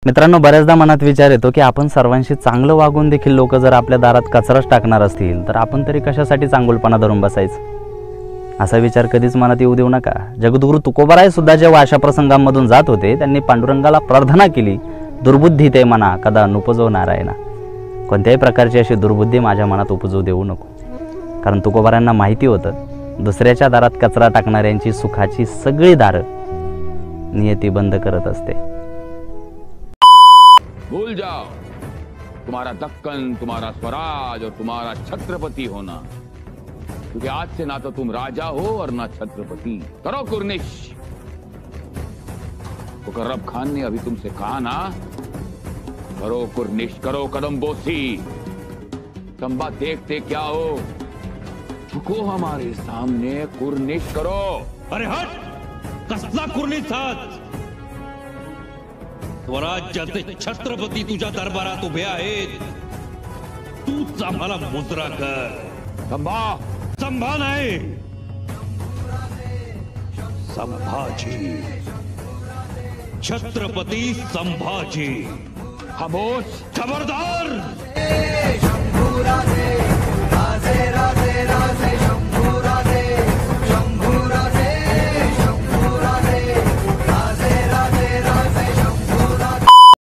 मित्रांनो, बऱ्याचदा मनात विचार येतो की आपण सर्वांशी चांगलं वागून देखील लोक जर आपल्या दारात कचराच टाकणार असतील तर आपण तरी कशासाठी चांगुलपणा धरून बसायचं, असा विचार कधीच मनात येऊ देऊ नका. जगद्गुरु तुकोबाराय सुद्धा जेव्हा अशा प्रसंगांमधून जात होते त्यांनी पांडुरंगाला प्रार्थना केली, दुर्बुद्धी ते मना कदा नुपजो नारायणा. कोणत्याही प्रकारची अशी दुर्बुद्धी माझ्या मनात उपजू देऊ नको. कारण तुकोबारायांना माहिती होतं दुसऱ्याच्या दारात कचरा टाकणाऱ्यांची सुखाची सगळी दारं नियती बंद करत असते. भूल जाओ तुम्हारा दक्कन, तुम्हारा स्वराज और तुम्हारा छत्रपति होना, क्योंकि आज से ना तो तुम राजा हो और ना छत्रपति. करो कुर्निश. तो करब खान ने अभी तुमसे कहा ना, करो कुर्निश, करो कदम बोसी. चंबा देखते क्या हो, झुको हमारे सामने, कुर्निश करो. अरे हट, कसला कुर्निश हात. स्वराज्याचे छत्रपती तुझ्या दरबारात उभे आहेत, तूच आम्हाला मुजरा कर. चंबा. संभा नाही, संभाजी. छत्रपती संभाजी. खामोश. खबरदार. शंभू राजे राजे राजे राजे